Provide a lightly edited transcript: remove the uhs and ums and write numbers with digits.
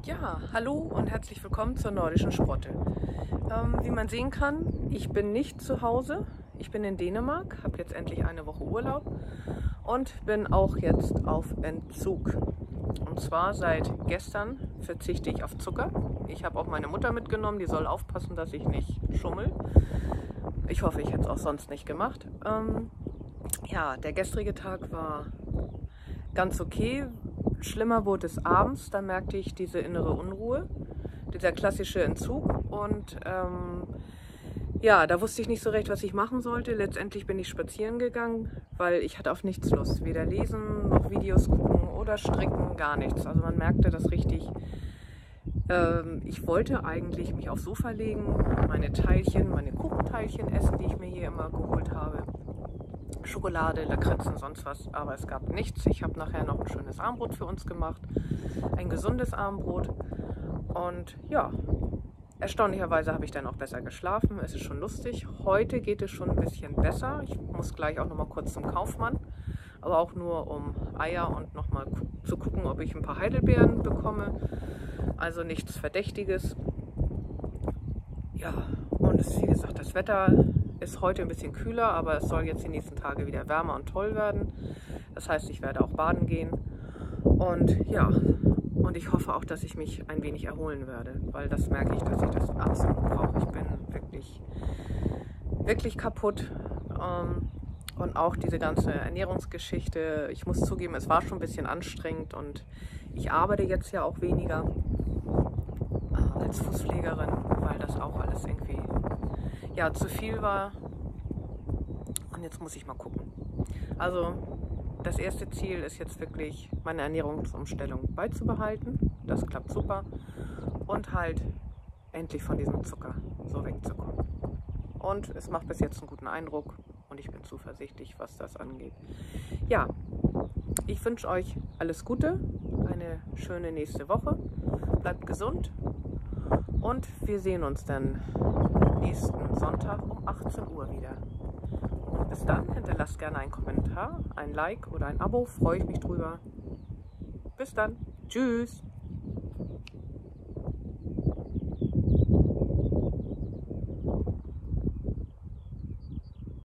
Ja, hallo und herzlich willkommen zur Nordischen Sprotte. Wie man sehen kann, ich bin nicht zu Hause. Ich bin in Dänemark, habe jetzt endlich eine Woche Urlaub und bin auch jetzt auf Entzug. Und zwar seit gestern verzichte ich auf Zucker. Ich habe auch meine Mutter mitgenommen, die soll aufpassen, dass ich nicht schummel. Ich hoffe, ich hätte es auch sonst nicht gemacht. Ja, der gestrige Tag war ganz okay. Schlimmer wurde es abends, da merkte ich diese innere Unruhe, dieser klassische Entzug und ja, da wusste ich nicht so recht, was ich machen sollte. Letztendlich bin ich spazieren gegangen, weil ich hatte auf nichts Lust, weder lesen noch Videos gucken oder stricken, gar nichts. Also man merkte das richtig. Ich wollte eigentlich mich aufs Sofa legen, meine Teilchen, meine Kuchenteilchen essen, die ich mir hier immer geholt habe. Schokolade, Lakritzen, sonst was, aber es gab nichts. Ich habe nachher noch ein schönes Armbrot für uns gemacht, ein gesundes Armbrot und ja, erstaunlicherweise habe ich dann auch besser geschlafen. Es ist schon lustig. Heute geht es schon ein bisschen besser. Ich muss gleich auch noch mal kurz zum Kaufmann, aber auch nur um Eier und noch mal zu gucken, ob ich ein paar Heidelbeeren bekomme. Also nichts Verdächtiges. Ja, und es ist, wie gesagt, das Wetter ist heute ein bisschen kühler, aber es soll jetzt die nächsten Tage wieder wärmer und toll werden. Das heißt, ich werde auch baden gehen. Und ja, und ich hoffe auch, dass ich mich ein wenig erholen werde, weil das merke ich, dass ich das absolut brauche. Ich bin wirklich kaputt. Und auch diese ganze Ernährungsgeschichte, ich muss zugeben, es war schon ein bisschen anstrengend und ich arbeite jetzt ja auch weniger als Fußpflegerin, weil das auch alles irgendwie ja, zu viel war. Und jetzt muss ich mal gucken. Also das erste Ziel ist jetzt wirklich, meine Ernährungsumstellung beizubehalten. Das klappt super. Und halt endlich von diesem Zucker so wegzukommen. Und es macht bis jetzt einen guten Eindruck und ich bin zuversichtlich, was das angeht. Ja, ich wünsche euch alles Gute, eine schöne nächste Woche. Bleibt gesund und wir sehen uns dann nächsten Sonntag um 18 Uhr wieder. Und bis dann, hinterlasst gerne einen Kommentar, ein Like oder ein Abo, freue ich mich drüber. Bis dann, tschüss!